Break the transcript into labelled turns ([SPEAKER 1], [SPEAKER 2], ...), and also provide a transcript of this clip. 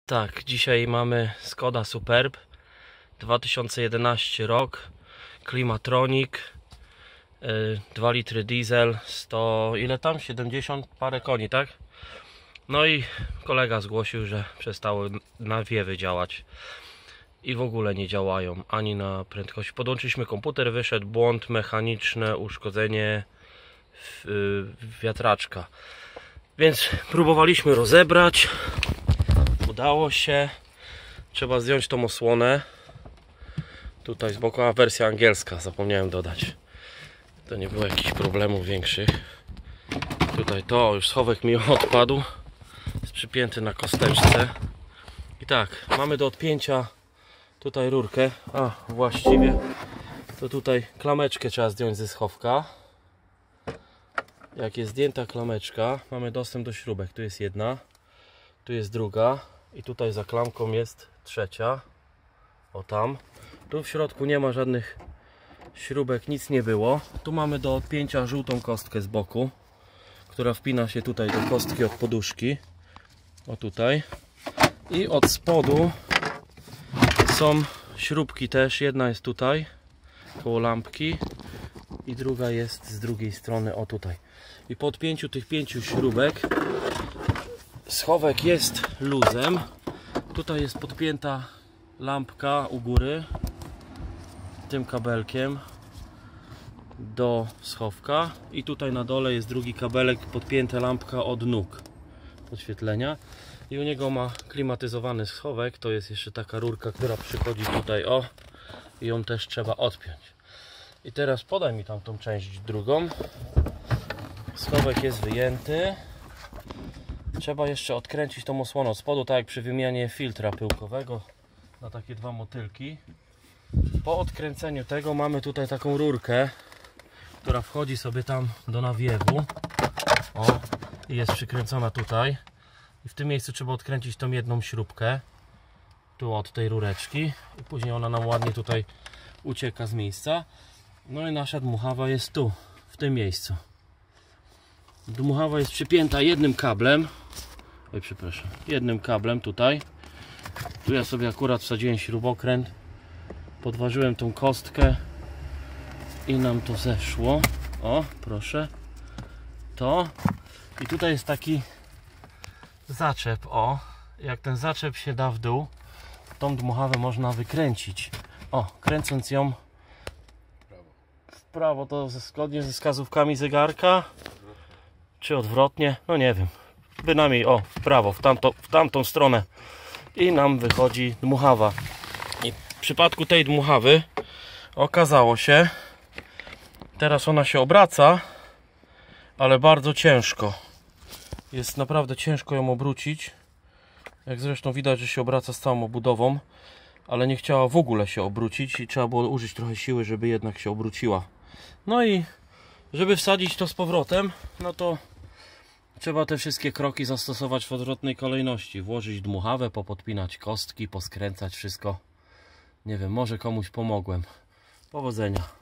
[SPEAKER 1] Tak, dzisiaj mamy Skoda Superb 2011 rok, Climatronic, 2 litry diesel, 100, ile tam? 70 parę koni, tak? No i kolega zgłosił, że przestały nawiewy działać i w ogóle nie działają ani na prędkości. Podłączyliśmy komputer, wyszedł błąd mechaniczny, uszkodzenie wiatraczka, więc próbowaliśmy rozebrać. Udało się. Trzeba zdjąć tą osłonę tutaj z boku, a wersja angielska, zapomniałem dodać. To nie było jakichś problemów większych. Tutaj to już schowek mi odpadł, jest przypięty na kosteczce. I tak, mamy do odpięcia tutaj rurkę, a właściwie to tutaj klameczkę trzeba zdjąć ze schowka. Jak jest zdjęta klameczka, mamy dostęp do śrubek. Tu jest jedna, tu jest druga i tutaj za klamką jest trzecia. O tam. Tu w środku nie ma żadnych śrubek, nic nie było. Tu mamy do odpięcia żółtą kostkę z boku, która wpina się tutaj do kostki od poduszki. O tutaj. I od spodu są śrubki też. Jedna jest tutaj koło lampki i druga jest z drugiej strony, o tutaj. I po odpięciu tych 5 śrubek schowek jest luzem. Tutaj jest podpięta lampka u góry tym kabelkiem do schowka i tutaj na dole jest drugi kabelek, podpięta lampka od nóg podświetlenia i u niego ma klimatyzowany schowek. To jest jeszcze taka rurka, która przychodzi tutaj, o, i ją też trzeba odpiąć. I teraz podaj mi tam tą część drugą. Schowek jest wyjęty. Trzeba jeszcze odkręcić tą osłonę od spodu, tak jak przy wymianie filtra pyłkowego na takie 2 motylki. Po odkręceniu tego mamy tutaj taką rurkę, która wchodzi sobie tam do nawiewu. O, i jest przykręcona tutaj. I w tym miejscu trzeba odkręcić tą jedną śrubkę tu od tej rureczki i później ona nam ładnie tutaj ucieka z miejsca. No i nasza dmuchawa jest tu, w tym miejscu. Dmuchawa jest przypięta jednym kablem. Oj, przepraszam, jednym kablem tutaj. Tu ja sobie akurat wsadziłem śrubokręt, podważyłem tą kostkę i nam to zeszło. O, proszę. To. I tutaj jest taki zaczep. O, jak ten zaczep się da w dół, tą dmuchawę można wykręcić. O, kręcąc ją w prawo, to zgodnie ze wskazówkami zegarka, czy odwrotnie, no nie wiem. Bynajmniej o, w prawo, w tamtą stronę i nam wychodzi dmuchawa. I w przypadku tej dmuchawy okazało się, teraz ona się obraca, ale bardzo ciężko. Jest naprawdę ciężko ją obrócić. Jak zresztą widać, że się obraca z całą obudową, ale nie chciała w ogóle się obrócić i trzeba było użyć trochę siły, żeby jednak się obróciła. No i żeby wsadzić to z powrotem, no to trzeba te wszystkie kroki zastosować w odwrotnej kolejności. Włożyć dmuchawę, popodpinać kostki, poskręcać wszystko. Nie wiem, może komuś pomogłem. Powodzenia.